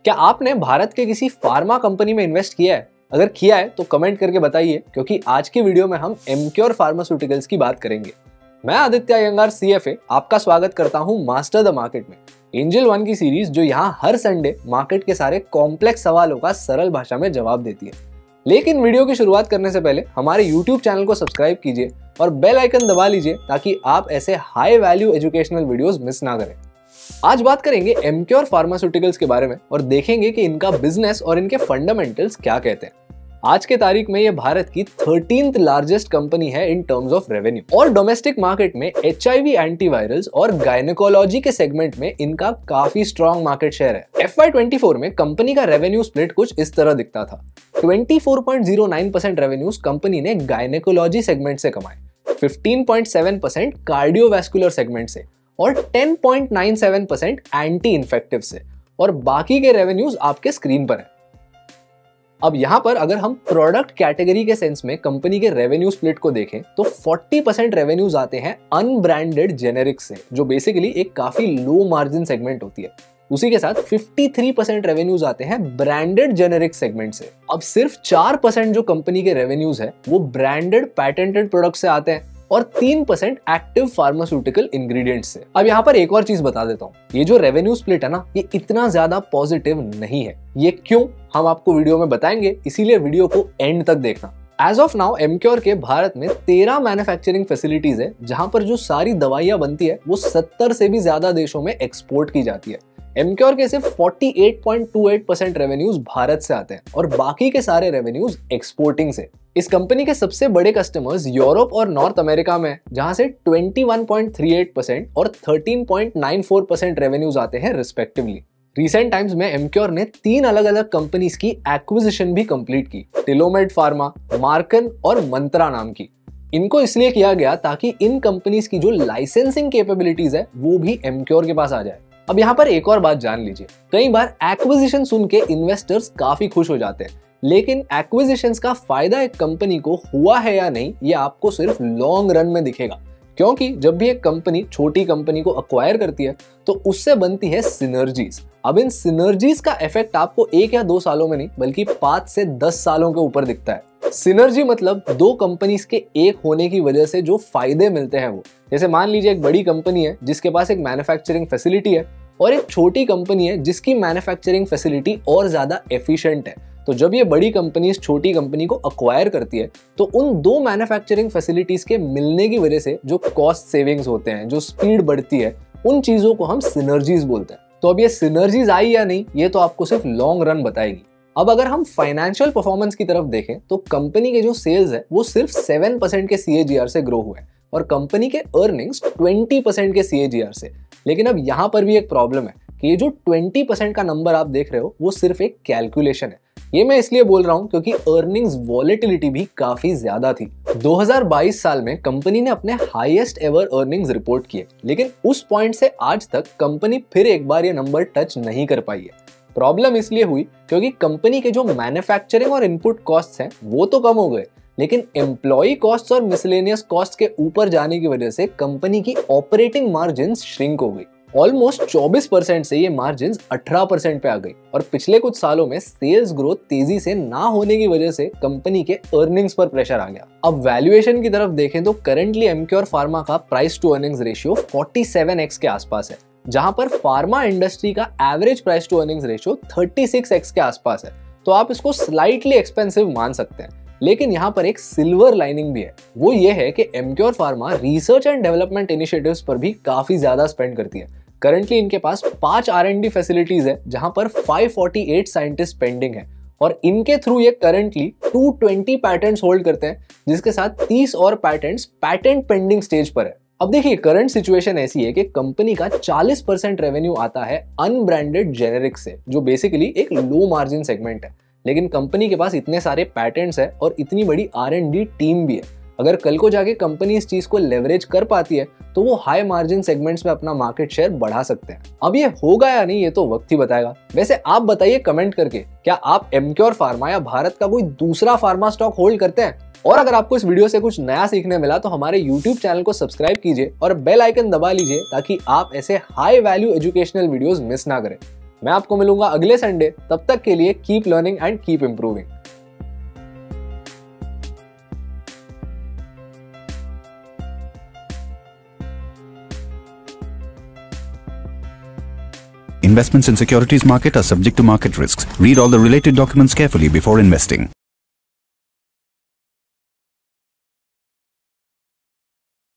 क्या आपने भारत के किसी फार्मा कंपनी में इन्वेस्ट किया है? अगर किया है तो कमेंट करके बताइए, क्योंकि आज की वीडियो में हम एमक्योर फार्मास्यूटिकल्स की बात करेंगे। मैं आदित्य अयंगार CFA आपका स्वागत करता हूं मास्टर द मार्केट में, एंजल वन की सीरीज जो यहां हर संडे मार्केट के सारे कॉम्प्लेक्स सवालों का सरल भाषा में जवाब देती है। लेकिन वीडियो की शुरुआत करने से पहले हमारे YouTube चैनल को सब्सक्राइब कीजिए और बेल आइकन दबा लीजिए ताकि आप ऐसे high value educational videos miss ना करें। आज बात करेंगे एमक्योर फार्मास्यूटिकल्स के बारे में और देखेंगे कि इनका बिजनेस और इनके फंडामेंटल्स क्या कहते हैं। आज के तारीख में ये भारत की 13th लार्जेस्ट कंपनी है इन टर्म्स ऑफ रेवेन्यू और डोमेस्टिक मार्केट में HIV एंटीवायरल्स और गायनेकोलॉजी के सेगमेंट में इनका काफी स्ट्रॉन्ग मार्केट शेयर है। FY24 में कंपनी का रेवेन्यू स्प्लिट कुछ इस तरह दिखता था। 24.09% रेवेन्यूज कंपनी ने गायनेकोलॉजी सेगमेंट से कमाए, 15.7% कार्डियोवैस्कुलर सेगमेंट से और 10.97% एंटी इन्फेक्टिव से, और बाकी के रेवेन्यूज आपके स्क्रीन पर है। अब यहां पर अगर हम प्रोडक्ट कैटेगरी के सेंस में कंपनी के रेवेन्यू स्प्लिट को देखें तो 40% रेवेन्यूज आते हैं अनब्रांडेड जेनेरिक से, जो बेसिकली एक काफी लो मार्जिन सेगमेंट होती है। उसी के साथ 53% रेवेन्यूज आते हैं ब्रांडेड जेनेरिक सेगमेंट से। अब सिर्फ 4% जो कंपनी के रेवेन्यूज है वो ब्रांडेड पैटेंटेड प्रोडक्ट से आते हैं और 3% एक्टिव फार्मास्यूटिकल इंग्रेडिएंट्स से। अब यहाँ पर एक और चीज बता देता हूँ, ये जो रेवेन्यू स्प्लिट है ना, ये इतना ज्यादा पॉजिटिव नहीं है। ये क्यों, हम आपको वीडियो में बताएंगे, इसीलिए वीडियो को एंड तक देखना। एज ऑफ नाउ एमक्योर के भारत में 13 मैन्युफैक्चरिंग फैसिलिटीज है, जहां पर जो सारी दवाइयां बनती है वो 70 से भी ज्यादा देशों में एक्सपोर्ट की जाती है। एमक्योर के सिर्फ 48.28% रेवेन्यूज भारत से आते हैं और बाकी के सारे रेवेन्यूज एक्सपोर्टिंग से। इस कंपनी के सबसे बड़े कस्टमर्स यूरोप और नॉर्थ अमेरिका में, जहां से 21.38% और 13.94% रेवेन्यूज आते हैं रिस्पेक्टिवली। रिसेंट टाइम्स में एमक्योर ने 3 अलग अलग कंपनीज की एक्विजिशन भी कंप्लीट की, टिलोमेड फार्मा, मार्कन और मंत्रा नाम की। इनको इसलिए किया गया ताकि इन कंपनीज की जो लाइसेंसिंग कैपेबिलिटीज है वो भी एमक्योर के पास आ जाए। अब यहाँ पर एक और बात जान लीजिए, कई बार एक्विजिशन सुन के इन्वेस्टर्स काफी खुश हो जाते हैं, लेकिन एक्विजिशंस का फायदा एक कंपनी को हुआ है या नहीं ये आपको सिर्फ लॉन्ग रन में दिखेगा, क्योंकि जब भी एक कंपनी छोटी कंपनी को अक्वायर करती है तो उससे बनती है सिनर्जीज। अब इन सिनर्जीज का इफेक्ट आपको 1 या 2 सालों में नहीं बल्कि 5 से 10 सालों के ऊपर दिखता है। सिनर्जी मतलब दो कंपनीज के एक होने की वजह से जो फायदे मिलते हैं वो। जैसे मान लीजिए एक बड़ी कंपनी है जिसके पास एक मैन्युफैक्चरिंग फैसिलिटी है और एक छोटी कंपनी है जिसकी मैन्युफैक्चरिंग फैसिलिटी और ज्यादा एफिशिएंट है। तो जब ये बड़ी कंपनी इस छोटी कंपनी को अक्वायर करती है तो उन दो मैन्युफैक्चरिंग फैसिलिटीज के मिलने की वजह से जो कॉस्ट सेविंग्स होते हैं, जो स्पीड बढ़ती है, उन चीजों को हम सिनर्जीज बोलते हैं। तो अब ये सिनर्जीज आई या नहीं ये तो आपको सिर्फ लॉन्ग रन बताएगी। अब अगर हम फाइनेंशियल परफॉर्मेंस की तरफ देखें तो कंपनी के जो सेल्स है वो सिर्फ 7% के CAGR से ग्रो हुए और कंपनी के अर्निंग्स 20% के CAGR से। लेकिन अब यहाँ पर भी एक प्रॉब्लम है कि ये जो 20% का नंबर आप देख रहे हो वो सिर्फ एक कैलकुलेशन है। ये मैं इसलिए बोल रहा हूँ क्योंकि अर्निंग्स वॉलेटिलिटी भी काफी ज्यादा थी। 2022 साल में कंपनी ने अपने हाईएस्ट एवर अर्निंग्स रिपोर्ट किए, लेकिन उस पॉइंट से आज तक कंपनी फिर एक बार ये नंबर टच नहीं कर पाई है। प्रॉब्लम इसलिए हुई क्योंकि कंपनी के जो मैन्युफैक्चरिंग और इनपुट कॉस्ट्स हैं वो तो कम हो गए, लेकिन एम्प्लॉय कॉस्ट्स और मिसलेनियस कॉस्ट के ऊपर जाने की वजह से कंपनी की ऑपरेटिंग मार्जिन्स श्रिंक हो गई। ऑलमोस्ट 24% से ये मार्जिन्स 18% पे आ गई और पिछले कुछ सालों में सेल्स ग्रोथ तेजी से ना होने की वजह से कंपनी के अर्निंग्स पर प्रेशर आ गया। अब वैल्यूएशन की तरफ देखें तो करंटली एमक्योर फार्मा का price to earnings ratio 47x के आसपास है, जहां पर फार्मा इंडस्ट्री का average price to earnings ratio 36x के आसपास है। तो आप इसको स्लाइटली एक्सपेंसिव मान सकते हैं, लेकिन यहाँ पर एक सिल्वर लाइनिंग भी है। वो ये है कि Emcure Pharma research and development initiatives पर भी काफी ज्यादा स्पेंड करती है। करंटली इनके पास 5 R&D फैसिलिटीज है जहां पर 548 साइंटिस्ट पेंडिंग है और इनके थ्रू ये करंटली 220 पैटेंट्स होल्ड करते हैं, जिसके साथ 30 और पैटेंट्स पैटेंट पेंडिंग स्टेज पर है। अब देखिए करंट सिचुएशन ऐसी है कि कंपनी का 40% रेवेन्यू आता है अनब्रांडेड जेनेरिक से, जो बेसिकली एक लो मार्जिन सेगमेंट है। लेकिन कंपनी के पास इतने सारे पैटेंट्स है और इतनी बड़ी R&D टीम भी है। अगर कल को जाके कंपनी इस चीज को लेवरेज कर पाती है तो वो हाई मार्जिन सेगमेंट्स में अपना मार्केट शेयर बढ़ा सकते हैं। अब ये होगा या नहीं ये तो वक्त ही बताएगा। वैसे आप बताइए कमेंट करके, क्या आप एमक्योर फार्मा या भारत का कोई दूसरा फार्मा स्टॉक होल्ड करते हैं? और अगर आपको इस वीडियो से कुछ नया सीखने मिला तो हमारे YouTube चैनल को सब्सक्राइब कीजिए और बेल आइकन दबा लीजिए ताकि आप ऐसे high value educational videos miss ना करें। मैं आपको मिलूंगा अगले संडे, तब तक के लिए keep learning and keep improving. Investments in securities market are subject to market risks. Read all the related documents carefully before investing.